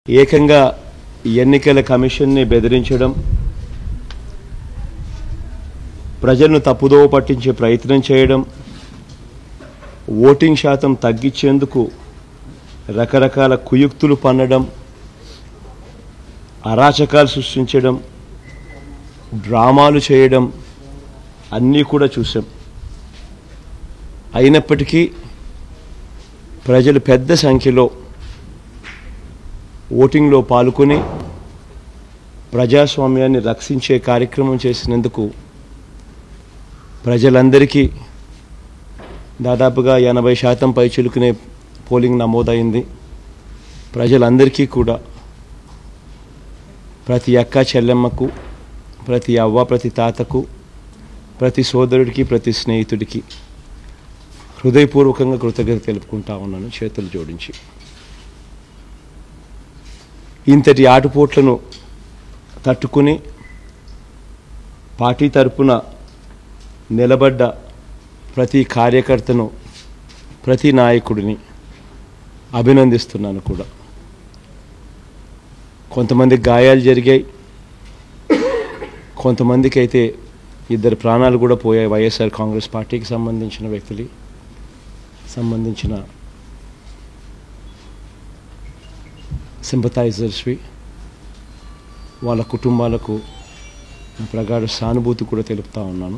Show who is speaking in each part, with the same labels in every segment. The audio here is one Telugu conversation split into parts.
Speaker 1: ఏకంగా ఎన్నికల కమిషన్ని బెదిరించడం, ప్రజలను తప్పుదోవ పట్టించే ప్రయత్నం చేయడం, ఓటింగ్ శాతం తగ్గించేందుకు రకరకాల కుయుక్తులు పన్నడం, అరాచకాలు సృష్టించడం, డ్రామాలు చేయడం అన్నీ కూడా చూసాం. అయినప్పటికీ ప్రజలు పెద్ద సంఖ్యలో ఓటింగ్లో పాల్గొని ప్రజాస్వామ్యాన్ని రక్షించే కార్యక్రమం చేసినందుకు ప్రజలందరికీ దాదాపుగా 80% పైచిలుకునే పోలింగ్ నమోదైంది. ప్రజలందరికీ కూడా ప్రతి అక్క చెల్లెమ్మకు, ప్రతి అవ్వ ప్రతి తాతకు, ప్రతి సోదరుడికి, ప్రతి స్నేహితుడికి హృదయపూర్వకంగా కృతజ్ఞత తెలుపుకుంటా ఉన్నాను చేతులు జోడించి. ఇంతటి ఆటుపోట్లను తట్టుకుని పార్టీ తరపున నిలబడ్డ ప్రతి కార్యకర్తను, ప్రతి నాయకుడిని అభినందిస్తున్నాను కూడా. కొంతమంది గాయాలు జరిగాయి, కొంతమందికి అయితే 2 ప్రాణాలు కూడా పోయాయి. వైఎస్ఆర్ కాంగ్రెస్ పార్టీకి సంబంధించిన వ్యక్తులు, సంబంధించిన సింపథైజర్స్వి, వాళ్ళ కుటుంబాలకు ప్రగాఢ సానుభూతి కూడా తెలుపుతా ఉన్నాను.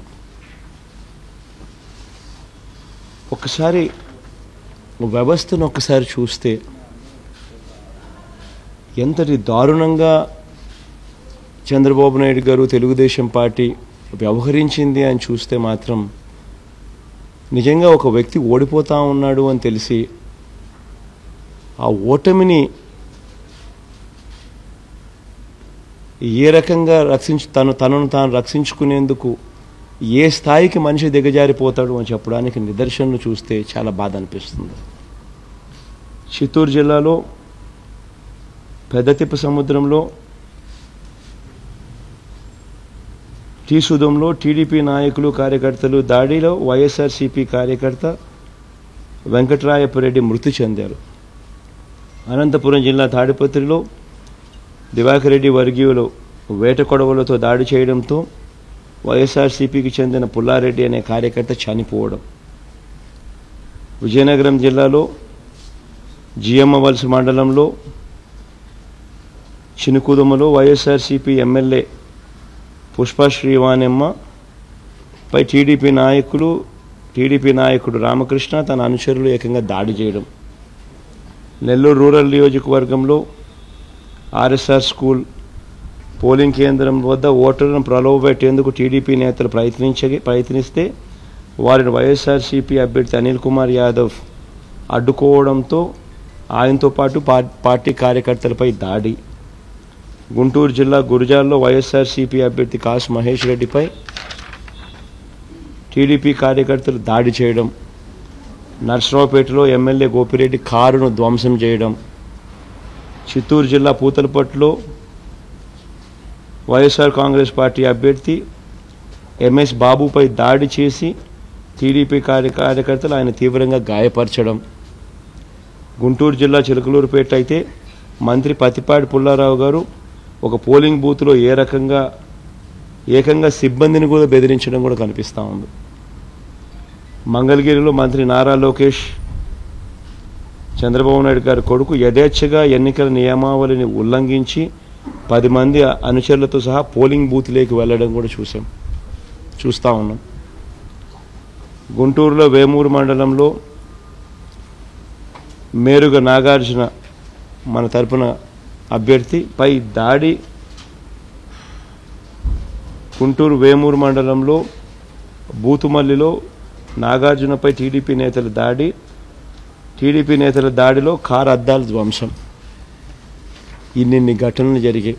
Speaker 1: ఒకసారి వ్యవస్థను ఒకసారి చూస్తే ఎంతటి దారుణంగా చంద్రబాబు నాయుడు గారు, తెలుగుదేశం పార్టీ వ్యవహరించింది అని చూస్తే మాత్రం నిజంగా ఒక వ్యక్తి ఓడిపోతా ఉన్నాడు అని తెలిసి ఆ ఓటమిని ఏ రకంగా తనను తాను రక్షించుకునేందుకు ఏ స్థాయికి మనిషి దిగజారిపోతాడు అని చెప్పడానికి నిదర్శనలు చూస్తే చాలా బాధ అనిపిస్తుంది. చిత్తూరు జిల్లాలో పెద్దతిప్ప సముద్రంలో టీసుదంలో టీడీపీ నాయకులు, కార్యకర్తలు దాడిలో వైఎస్ఆర్సీపీ కార్యకర్త వెంకట్రాయపురెడ్డి మృతి చెందారు. అనంతపురం జిల్లా తాడిపత్రిలో దివాకర్ రెడ్డి వర్గీయులు వేట కొడవలతో దాడి చేయడంతో వైఎస్ఆర్సీపీకి చెందిన పుల్లారెడ్డి అనే కార్యకర్త చనిపోవడం. విజయనగరం జిల్లాలో జియమ్మవలస మండలంలో చినుకుదుమలో వైఎస్ఆర్సీపీ ఎమ్మెల్యే పుష్ప శ్రీవాణెమ్మ పై టీడీపీ నాయకుడు రామకృష్ణ తన అనుచరులు ఏకంగా దాడి చేయడం. నెల్లూరు రూరల్ నియోజకవర్గంలో ఆర్ఎస్ఆర్ స్కూల్ పోలింగ్ కేంద్రం వద్ద ఓటర్లను ప్రలోభపెట్టేందుకు టీడీపీ నేతలు ప్రయత్నిస్తే వారిని వైఎస్ఆర్సీపీ అభ్యర్థి అనిల్ కుమార్ యాదవ్ అడ్డుకోవడంతో ఆయనతో పాటు పార్టీ కార్యకర్తలపై దాడి. గుంటూరు జిల్లా గురజాల్లో వైఎస్ఆర్సీపీ అభ్యర్థి కాసు మహేష్ రెడ్డిపై టీడీపీ కార్యకర్తలు దాడి చేయడం. నర్సరావుపేటలో ఎమ్మెల్యే గోపిరెడ్డి కారును ధ్వంసం చేయడం. చిత్తూరు జిల్లా పూతలపట్టులో వైఎస్ఆర్ కాంగ్రెస్ పార్టీ అభ్యర్థి ఎంఎస్ బాబుపై దాడి చేసి టీడీపీ కార్యకర్తలు ఆయన తీవ్రంగా గాయపరచడం. గుంటూరు జిల్లా చిలకలూరుపేట అయితే మంత్రి పత్తిపాటి పుల్లారావు గారు ఒక పోలింగ్ బూత్లో ఏకంగా సిబ్బందిని కూడా బెదిరించడం కూడా కనిపిస్తూ ఉంది. మంగళగిరిలో మంత్రి నారా లోకేష్ చంద్రబాబు నాయుడు గారి కొడుకు యథేచ్ఛగా ఎన్నికల నియమావళిని ఉల్లంఘించి 10 మంది అనుచరులతో సహా పోలింగ్ బూత్లోకి వెళ్లడం కూడా చూస్తూ ఉన్నాం. గుంటూరులో వేమూరు మండలంలో మేరుగ నాగార్జున మన తరపున అభ్యర్థిపై దాడి. గుంటూరు వేమూరు మండలంలో బూతుమల్లిలో నాగార్జునపై టీడీపీ నేతల దాడిలో కారు అద్దాల ధ్వంసం. ఇన్ని ఘటనలు జరిగాయి.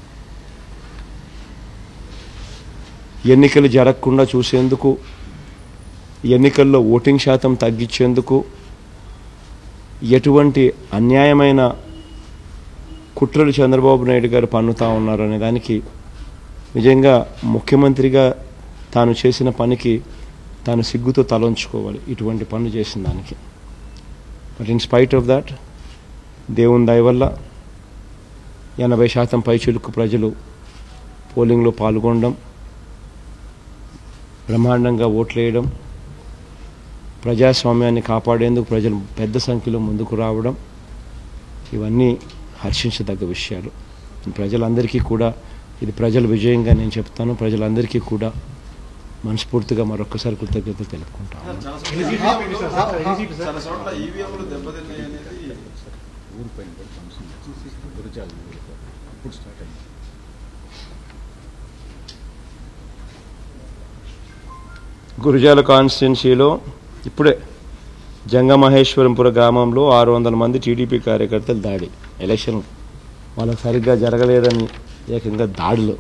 Speaker 1: ఎన్నికలు జరగకుండా చూసేందుకు, ఎన్నికల్లో ఓటింగ్ శాతం తగ్గించేందుకు ఎటువంటి అన్యాయమైన కుట్రలు చంద్రబాబు నాయుడు గారు పన్నుతా ఉన్నారు అనే దానికి నిజంగా ముఖ్యమంత్రిగా తాను చేసిన పనికి తాను సిగ్గుతో తలంచుకోవాలి, ఇటువంటి పనులు చేసిన దానికి. But in spite of that దేవుని దయ వల్ల 80% పైచిలుకు ప్రజలు పోలింగ్లో పాల్గొనడం, బ్రహ్మాండంగా ఓట్లేయడం, ప్రజాస్వామ్యాన్ని కాపాడేందుకు ప్రజలు పెద్ద సంఖ్యలో ముందుకు రావడం, ఇవన్నీ హర్షించదగ్గ విషయాలు. ప్రజలందరికీ కూడా ఇది ప్రజల విజయంగా నేను చెప్తాను. ప్రజలందరికీ కూడా మనస్ఫూర్తిగా మరొకసారి కృతజ్ఞతలు తెలుపుకుంటాను. గురజాల కాన్స్టిట్యున్సీలో ఇప్పుడే జంగమహేశ్వరంపుర గ్రామంలో 600 మంది టీడీపీ కార్యకర్తలు దాడి. ఎలక్షన్ వాళ్ళకి సరిగ్గా జరగలేదని ఏకంగా దాడులు.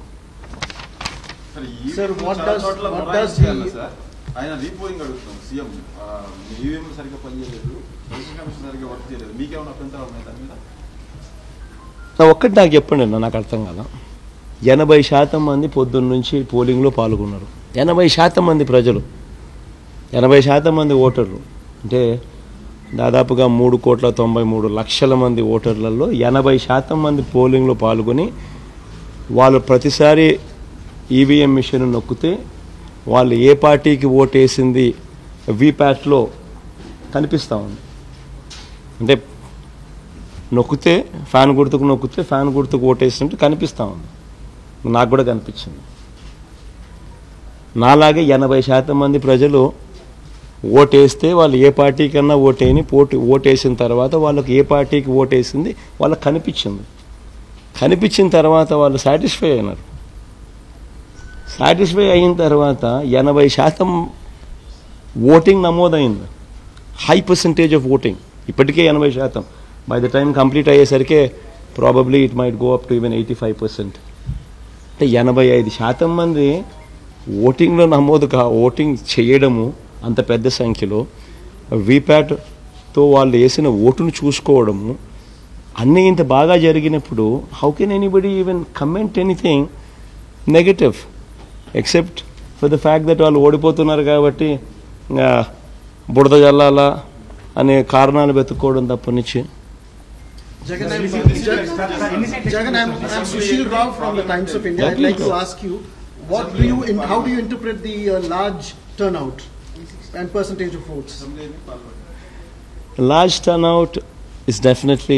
Speaker 1: ఒక్కటి నాకు చెప్పండి, నాకు అర్థం కాదా. 80% మంది పొద్దున్న నుంచి పోలింగ్లో పాల్గొన్నారు. 80% మంది ప్రజలు, 80% మంది ఓటర్లు అంటే దాదాపుగా 3,93,00,000 మంది ఓటర్లలో 80% మంది పోలింగ్లో పాల్గొని వాళ్ళు ప్రతిసారి ఈవీఎం మిషన్ నొక్కితే వాళ్ళు ఏ పార్టీకి ఓటేసింది వీప్యాట్లో కనిపిస్తూ ఉంది. అంటే నొక్కితే ఫ్యాన్ గుర్తుకు ఓటేసినట్టు కనిపిస్తూ ఉంది. నాకు కూడా కనిపించింది. నాలాగే 80% మంది ప్రజలు ఓటేస్తే వాళ్ళు ఏ పార్టీకన్నా ఓటేసిన తర్వాత వాళ్ళకి ఏ పార్టీకి ఓటేసింది వాళ్ళకి కనిపించిన తర్వాత వాళ్ళు సాటిస్ఫై అయినారు. సాటిస్ఫై అయిన తర్వాత 80% ఓటింగ్ నమోదైంది. High percentage of voting. ఇప్పటికే 80%. బై ద టైం కంప్లీట్ అయ్యేసరికి probably it might go up to even 85%. అంటే 85% మంది ఓటింగ్లో ఓటింగ్ చేయడము, అంత పెద్ద సంఖ్యలో వీప్యాట్తో వాళ్ళు వేసిన ఓటును చూసుకోవడము, అన్నీ ఇంత బాగా జరిగినప్పుడు how can anybody even comment anything negative except for the fact that వాళ్ళు ఓడిపోతున్నారు కాబట్టి బుడద జల్లాలా అనే కారణాలు వెతుక్కోవడం తప్పనిచ్చి.
Speaker 2: Jagan, I'm Sushil Rao from the Times of India. I'd like to ask you, how do you interpret the large turnout and percentage of votes?
Speaker 1: Large turnout is definitely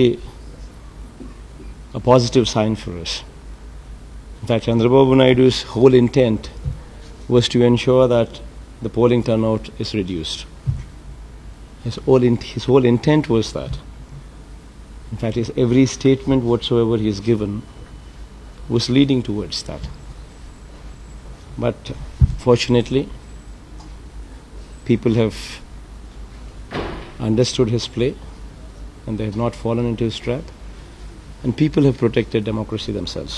Speaker 1: a positive sign for us. In fact, Chandrababu Naidu's whole intent was to ensure that the polling turnout is reduced. His whole intent was that. In fact, every statement whatsoever he has given was leading towards that. But fortunately, people have understood his play and they have not fallen into his trap, and people have protected democracy themselves.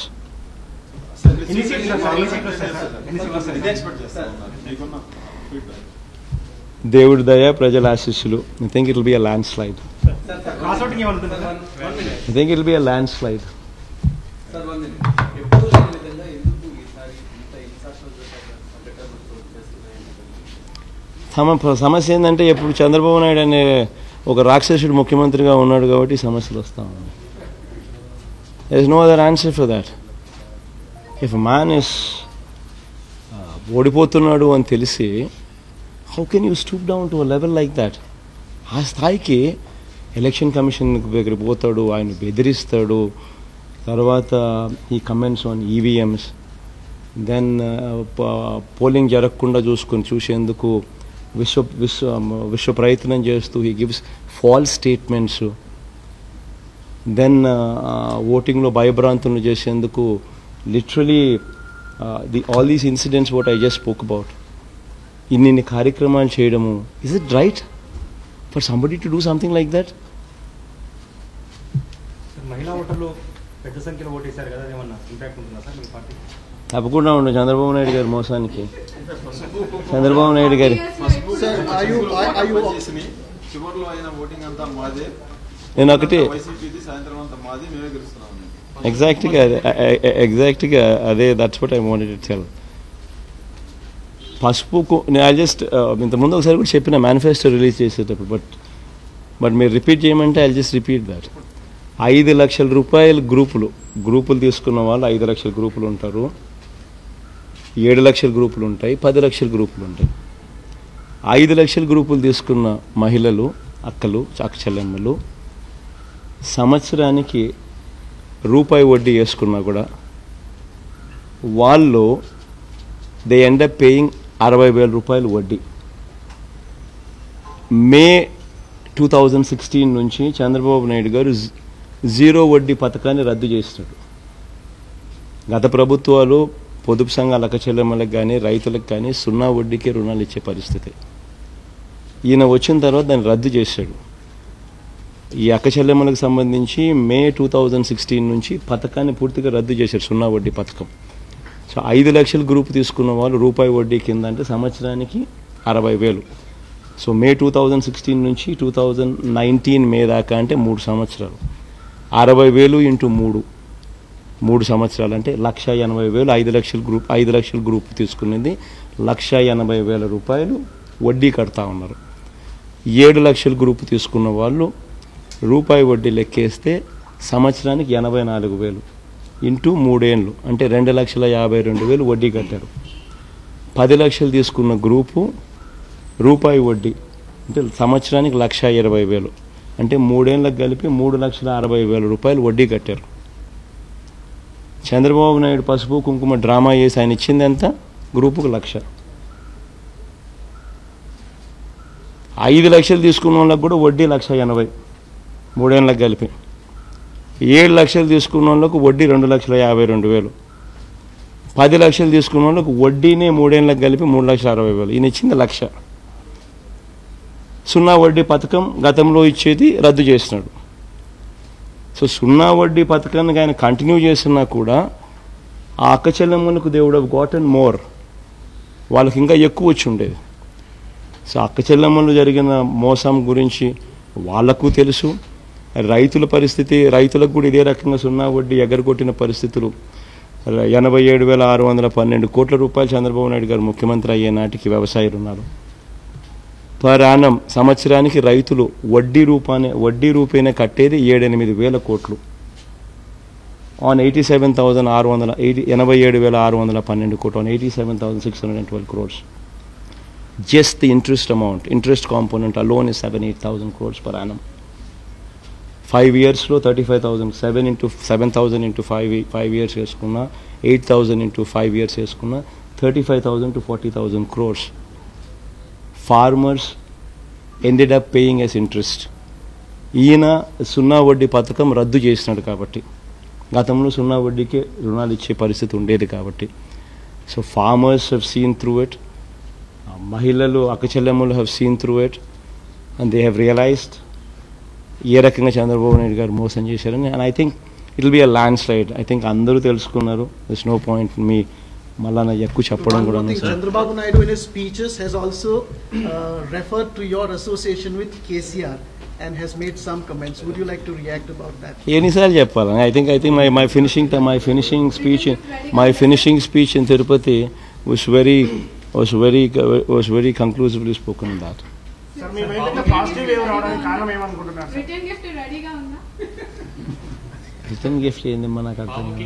Speaker 1: దేవుడి దయ, ప్రజల ఆశీస్సులు. I think it will be a landslide. I think it will be a landslide. సమస్య ఏంటంటే ఇప్పుడు చంద్రబాబు నాయుడు అనే ఒక రాక్షసుడు ముఖ్యమంత్రిగా ఉన్నాడు కాబట్టి సమస్యలు వస్తూ ఉన్నాయి. There is no other answer for that. If a man is ఓడిపోతున్నాడు అని తెలిసి how can you stoop down to a level like that? ఆ స్థాయికి ఎలక్షన్ కమిషన్ దగ్గరికి పోతాడు, ఆయన బెదిరిస్తాడు. తర్వాత ఈ comments on EVMs, then polling జరగకుండా చూసేందుకు విశ్వ ప్రయత్నం చేస్తూ he gives false statements. Then ఓటింగ్లో భయభ్రాంతులను చేసేందుకు literally all these incidents what I just spoke about, ఇన్ని కార్యక్రమాలు చేయడము. Is it right for somebody to do something like that?
Speaker 3: మహిళా ఓటర్లు పెద్ద సంఖ్యలో ఓటేశారు కదా, ఏమన్నా ఇంపాక్ట్ ఉంటుందా సార్ మీ పార్టీ?
Speaker 1: తప్పకుండా ఉండదు. చంద్రబాబు నాయుడు గారి మోసానికి, చంద్రబాబు నాయుడు గారి నేను ఒకటి ఎగ్జాక్ట్గా అదే, that's what I wanted to tell. పసుపుకు నేను జస్ట్ ఇంతకుముందు ఒకసారి కూడా చెప్పిన మేనిఫెస్టో రిలీజ్ చేసేటప్పుడు, బట్ మీరు రిపీట్ చేయమంటే ఐ జస్ట్ రిపీట్ దట్. 5 లక్షల రూపాయల గ్రూపులు తీసుకున్న వాళ్ళు 5 లక్షల గ్రూపులు ఉంటారు, 7 లక్షల గ్రూపులు ఉంటాయి, 10 లక్షల గ్రూపులు ఉంటాయి. 5 లక్షల గ్రూపులు తీసుకున్న మహిళలు, అక్కలు, చెల్లెమ్మలు సంవత్సరానికి రూపాయి వడ్డీ వేసుకున్నా కూడా వాళ్ళు దే ఎండ్ అప్ పేయింగ్ 60,000 రూపాయలు వడ్డీ. మే 2016 నుంచి చంద్రబాబు నాయుడు గారు జీరో వడ్డీ పథకాన్ని రద్దు చేసినాడు. గత ప్రభుత్వాలు పొదుపు సంఘాల అక్క చెల్లెమ్మలకు కానీ రైతులకు కానీ 0 వడ్డీకే రుణాలు ఇచ్చే పరిస్థితి. ఈయన వచ్చిన తర్వాత దాన్ని రద్దు చేశాడు. ఈ అక్క చెల్లెమ్మలకు సంబంధించి మే 2016 నుంచి పథకాన్ని పూర్తిగా రద్దు చేశారు, 0 వడ్డీ పథకం. సో 5 లక్షల గ్రూప్ తీసుకున్న వాళ్ళు రూపాయి వడ్డీ కింద అంటే సంవత్సరానికి 60,000. సో మే 2016 నుంచి 2019 మే దాకా అంటే 3 సంవత్సరాలు, 60,000 ఇంటూ 3 సంవత్సరాలు అంటే 1,80,000. 5 లక్షల గ్రూప్ తీసుకునేది 1,80,000 రూపాయలు వడ్డీ కడతా ఉన్నారు. 7 లక్షల గ్రూప్ తీసుకున్న వాళ్ళు రూపాయి వడ్డీ లెక్కేస్తే సంవత్సరానికి 84,000 ఇంటూ 3 ఏళ్ళు అంటే 2,52,000 వడ్డీ కట్టారు. 10 లక్షలు తీసుకున్న గ్రూపు రూపాయి వడ్డీ అంటే సంవత్సరానికి 1,20,000 అంటే 3 ఏళ్ళకి కలిపి 3,60,000 రూపాయలు వడ్డీ కట్టారు. చంద్రబాబు నాయుడు పసుపు కుంకుమ డ్రామా చేసి ఆయన ఇచ్చింది ఎంత? గ్రూపుకు 1,00,000. 5 లక్షలు తీసుకున్న వాళ్ళకి కూడా వడ్డీ 1,80,000 3 ఏళ్ళకి కలిపి. 7 లక్షలు తీసుకున్న వాళ్ళకు వడ్డీ 2,52,000. 10 లక్షలు తీసుకున్న వాళ్ళకు వడ్డీనే 3 ఏళ్ళకి కలిపి 3,60,000. ఈయన ఇచ్చింది 1,00,000. 0 వడ్డీ పథకం గతంలో ఇచ్చేది రద్దు చేసినాడు. సో 0 వడ్డీ పథకాన్ని ఆయన కంటిన్యూ చేస్తున్నా కూడా ఆ అక్క చెల్లెమ్మలకు they would have gotten more, వాళ్ళకి ఇంకా ఎక్కువ వచ్చి ఉండేది. సో అక్క చెల్లెమ్మలు జరిగిన మోసం గురించి వాళ్లకు తెలుసు. రైతుల పరిస్థితి, రైతులకు కూడా ఇదే రకంగా 0 వడ్డీ ఎగరగొట్టిన పరిస్థితులు. 87,612 కోట్ల రూపాయలు చంద్రబాబు నాయుడు గారు ముఖ్యమంత్రి అయ్యే నాటికి వ్యవసాయ రుణాలు పర్ యానం సంవత్సరానికి రైతులు వడ్డీ రూపేనే కట్టేది 7-8 కోట్లు ఆన్ 87,612 కోట్లు on 87,612 crores. Just the interest component alone is 7,000-8,000 crores per annum. 5 years లో 35,000, 7,000 into 5 years వేసుకున్నా, 8,000 into 5 years వేసుకున్నా 35,000 to 40,000 crores. Farmers ended up paying as interest. ఈయన 0 వడ్డీ పథకం రద్దు చేసినాడు కాబట్టి, గతంలో 0 వడ్డీకే రుణాలు ఇచ్చే పరిస్థితి ఉండేది కాబట్టి. So farmers have seen through it, మహిళలు అక్క చెల్లెమ్మలు have seen through it and they have realised ఏ రకంగా చంద్రబాబు నాయుడు గారు మోసం చేశారని. And I think it will be a landslide. I think అందరూ తెలుసుకున్నారు. దిస్ నో పాయింట్ మీ మళ్ళా ఎక్కువ చెప్పడం కూడా.
Speaker 2: Chandrababu Naidu in his speeches has also referred to your association with KCR and has made some comments. Would you like to react about that?
Speaker 1: ఎన్నిసార్లు చెప్పాలి? I think my finishing speech in Tirupati was very conclusively spoken on that.
Speaker 4: Sir, మీ మైండ్లో పాజిటివ్ వేవ్ రావడానికి కారణం ఏమనుకుంటున్నారు?
Speaker 5: రిటర్న్ గిఫ్ట్ రెడీగా ఉందా?
Speaker 1: రిటర్న్ గిఫ్ట్ ఏందమ్మా నాకు అర్థం కాదు.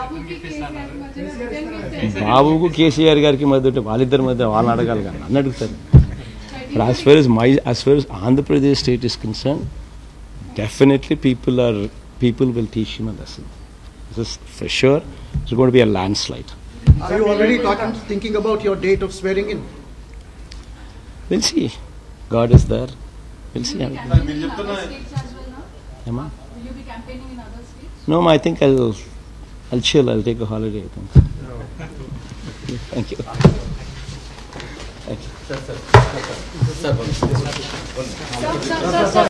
Speaker 5: బాబుకి
Speaker 1: బాబుకు కేసీఆర్ గారికి మధ్య ఉంటే వాళ్ళిద్దరి మధ్య వాళ్ళని అడగాలి కానీ నన్ను అడుగుతారు. But as far as Andhra Pradesh state is concerned, definitely people will teach him a lesson. This is for sure. It's going to be a landslide.
Speaker 2: Are you already thinking about your date of swearing in?
Speaker 1: We'll see. God is there. We'll see.
Speaker 5: Emma? Will you be campaigning in other states?
Speaker 1: No, I think I'll chill. I'll take a holiday, I think. Thank you. Thank you.
Speaker 5: Sir.